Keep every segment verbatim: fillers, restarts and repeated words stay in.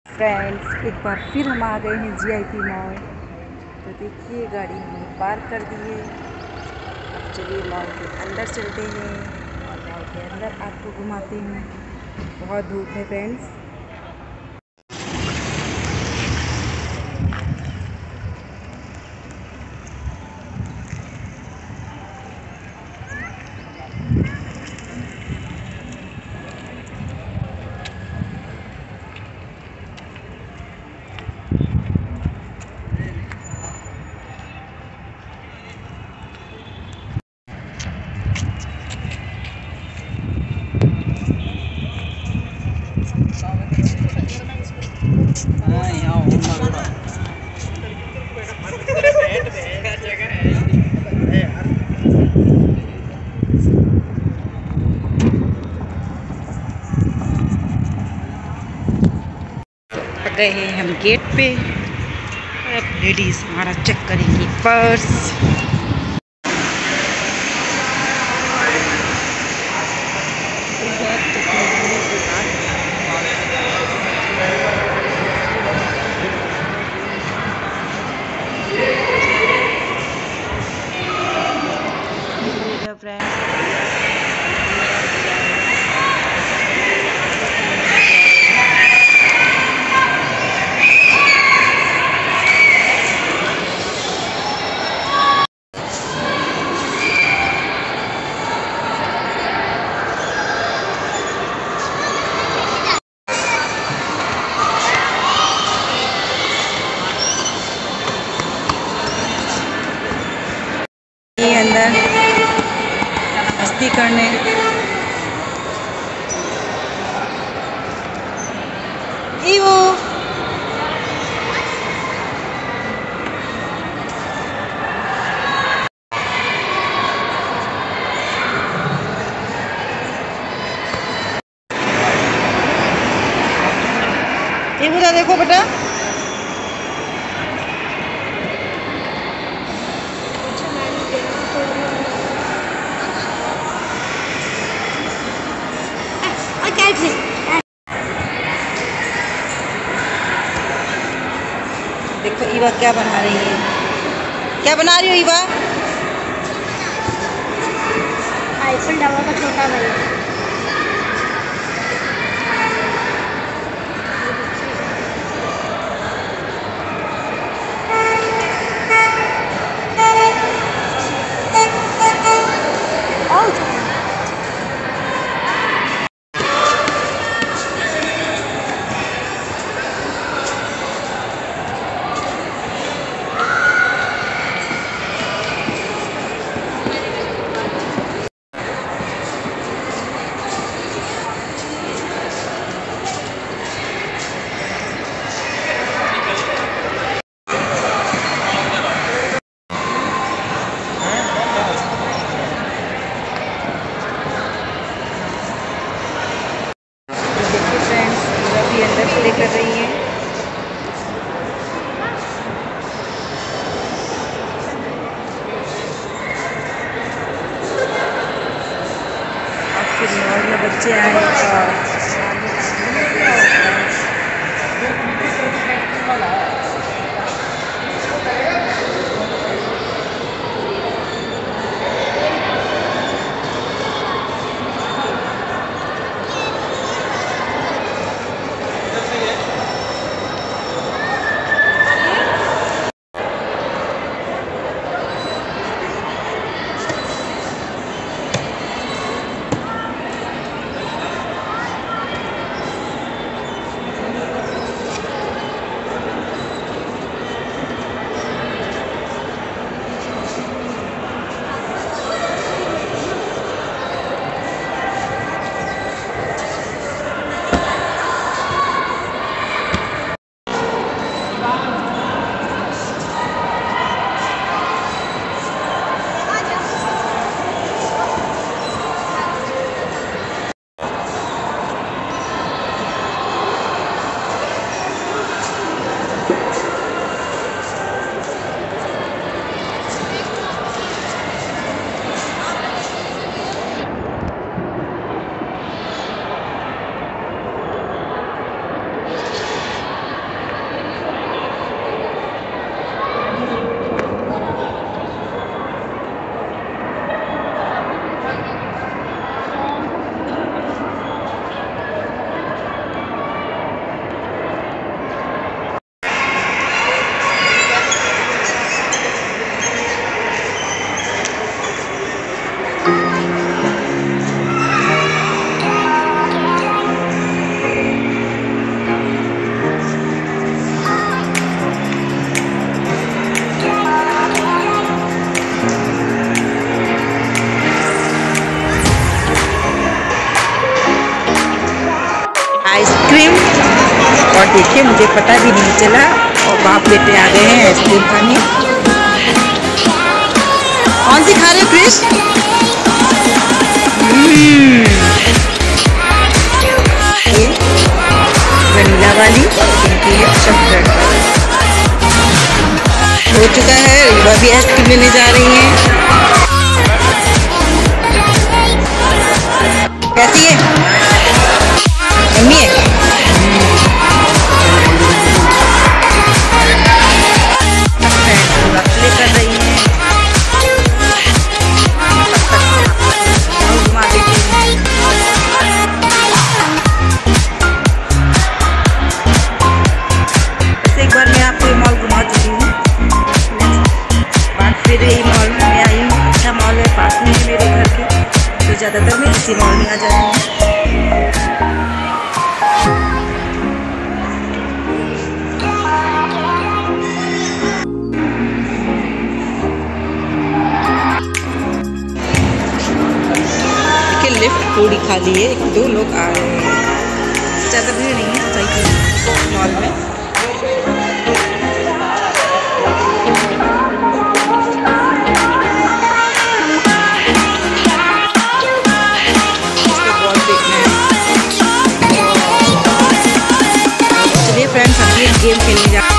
Friends, एक बार फिर हम आ गए हैं जीआईपी मॉल। तो देखिए गाड़ी हमने पार्क कर दी है। अब चलिए मॉल के अंदर चलते हैं और मॉल के अंदर आपको घुमाते हैं। बहुत धूप है फ्रेंड्स। गए हैं हम गेट पे। अब लेडीज हमारा चेक करेंगी पर्स। अंदर मस्ती करने ईवो ईवो देखो बेटा। देखो ईवा क्या बना रही है। क्या बना रही हो ईवा? आईफल टावर का छोटा भाई। अंदर प्ले कर रही है। और फिर मॉल में बच्चे आए और देखिए, मुझे पता भी नहीं चला और बाप बेटे आ गए हैं आइसक्रीम खाने। कौन सी खा रहे हो क्रिश? ये वनीला वाली, इनकी है चॉकलेट हो चुका है। रीवा भी आइसक्रीम लेने जा रही हैं। कैसी है? मम्मी है प्ले कर रही हैं। घुमा देती हैं। एक बार मैं आपको मॉल घुमा चुकी हूँ, बात फिर यही मॉल में आई हूँ। अच्छा मॉल है, पास में है मेरे घर के, तो ज़्यादातर मैं इसी मॉल में आ जाती हूँ। लिफ्ट थोड़ी खाली है, एक दो लोग आ रहे हैं, ज़्यादा भीड़ नहीं है सही मॉल में। चलिए फ्रेंड्स, हम भी एक गेम खेलने जा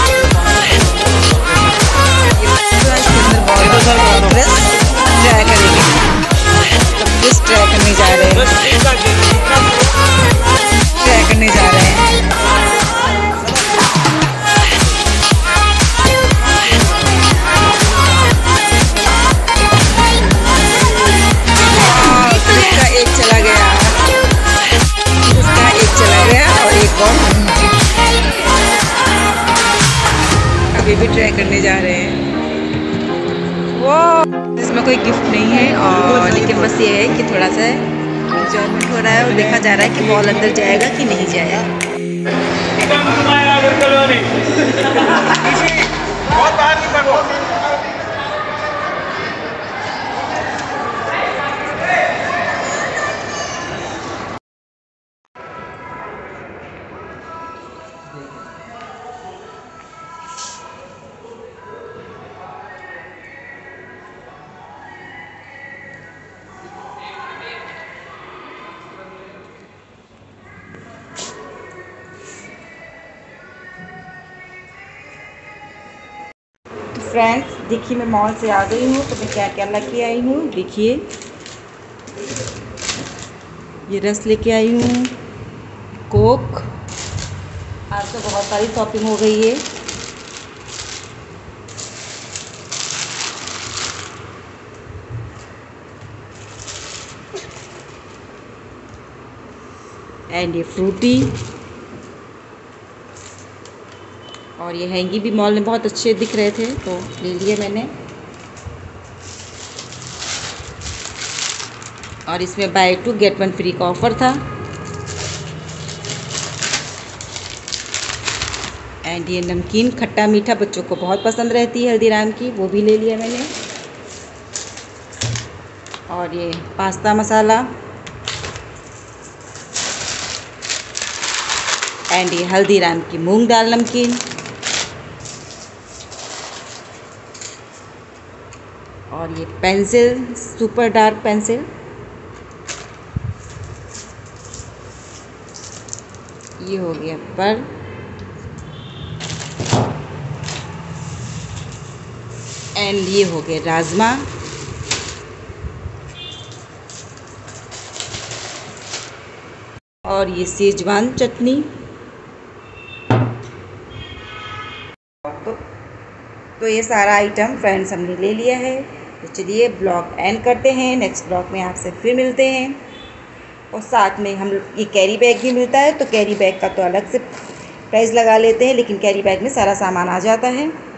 ट्राई करेंगे। ट्राई करने जा रहे हैं ट्राई करने जा रहे हैं इसका एक चला गया, इसका एक चला गया और एक और अभी भी ट्राई करने जा रहे हैं। वो इसमें कोई गिफ्ट नहीं है, और लेकिन बस ये है कि थोड़ा सा इंजॉयमेंट हो रहा है और देखा जा रहा है कि बॉल अंदर जाएगा कि नहीं जाएगा। फ्रेंड्स देखिए, मैं मॉल से आ गई हूँ, तो मैं क्या क्या लेके आई हूँ देखिए। ये रस लेके आई हूँ, कोक, आज तो बहुत सारी शॉपिंग हो गई है। एंड ये फ्रूटी, और ये हैंगी भी मॉल में बहुत अच्छे दिख रहे थे तो ले लिए मैंने। और इसमें buy two get one free का ऑफर था। एंड ये नमकीन खट्टा मीठा बच्चों को बहुत पसंद रहती है हल्दीराम की, वो भी ले लिया मैंने। और ये पास्ता मसाला, एंड ये हल्दीराम की मूंग दाल नमकीन, और ये पेंसिल, सुपर डार्क पेंसिल, ये हो गया पर, एंड ये हो गए राजमा, और ये सेजवान चटनी। तो, तो ये सारा आइटम फ्रेंड्स हमने ले लिया है। तो चलिए ब्लॉग एंड करते हैं, नेक्स्ट ब्लॉग में आपसे फिर मिलते हैं। और साथ में हम ये कैरी बैग भी मिलता है, तो कैरी बैग का तो अलग से प्राइस लगा लेते हैं, लेकिन कैरी बैग में सारा सामान आ जाता है।